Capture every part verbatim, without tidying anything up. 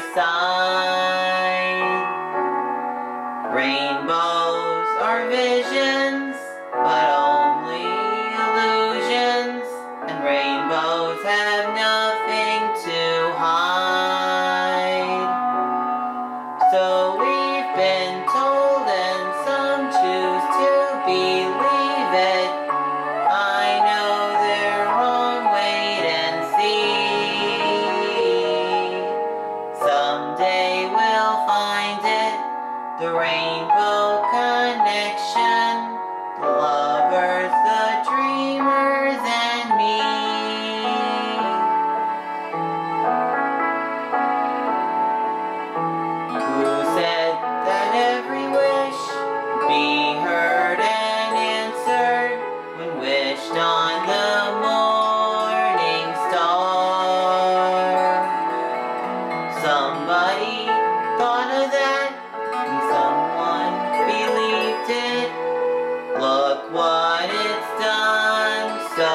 side. Rainbows are visions, but only illusions, and rainbows have nothing to hide. So we've been told, and some choose to believe it. I know they're wrong, wait and see. Someday we'll find it, the rainbow connection, the lovers, the dreamers, and me. Who said that every wish be heard and answered when wished on the morning star? Somebody thought of that, and someone believed it. Look what it's done so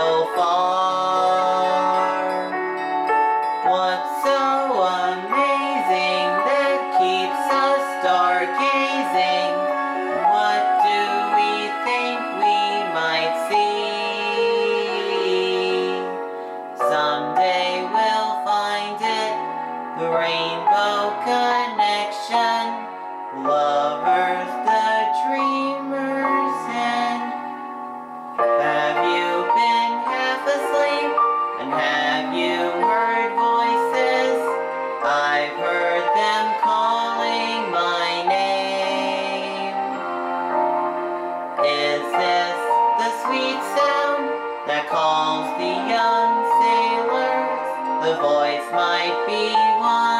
far. What's so amazing that keeps us stargazing? What do we think we might see? Someday we'll find it, the rainbow connection, lovers, the dreamers, and have you been half asleep? And have you heard voices? I've heard them calling my name. Is this the sweet sound that calls the young sailors? The voice might be one